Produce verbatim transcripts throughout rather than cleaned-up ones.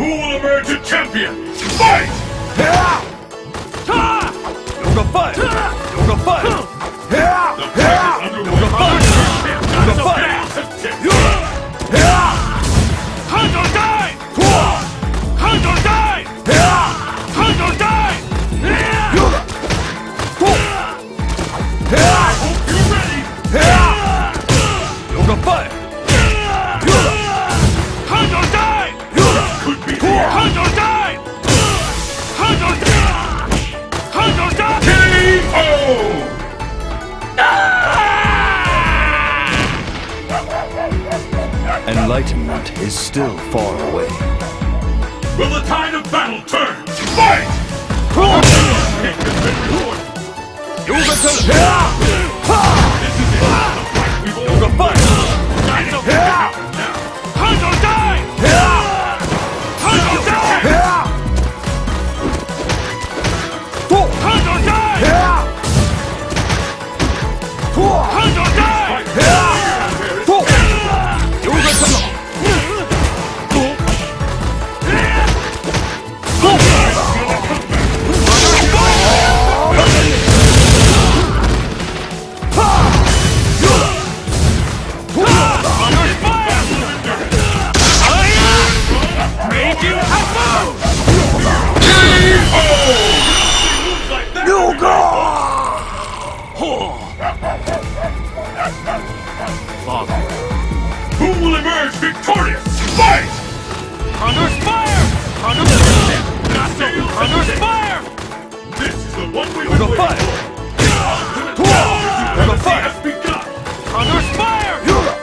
Who will emerge a champion? Fight! Yoga fight! Yoga fight! The fight is underway. Yoga fight! Yoga fight! Hunter die! Hunter die! Hunter die! I hope you're ready. Yoga fight! Hunter die! Could be the Hunter die! Hunter die! Hunter die! K O! Enlightenment is still far away. Will the tide of battle turn? Fight! Yoga turn! This is it. The fight we've all Yoga fight! I know what happens now. Hunter die! Hunter die! Hunter die! Hunter die! Yoga turn! Who will emerge victorious? Fight! Hunter's fire! Hunter's fire! Not so! Hunter's fire! This is the one we've Yoga been waiting fight! for. Yoga fight! Has begun. Hunter's fire! Yoga!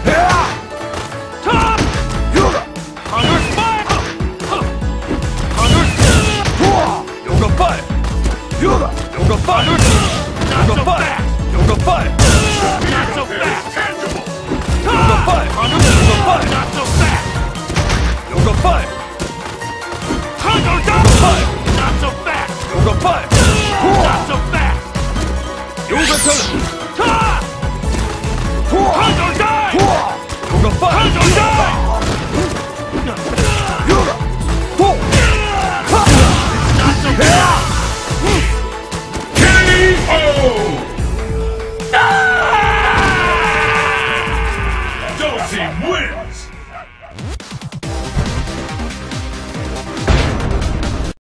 Top! Hunter's fire! Hunter's Yoga fight! Yoga! Yoga fight! not Yoga so fight! fast! Yoga fight! Not so It is fast! tangible. Yoga fight! Hunter's Yoga fight! not so fast! Yoga fight! Hunter Yoga die! fight! Not so fast! Yoga fight! Not so fast! Yoga turn! Hunter die! Yoga fight! Hunter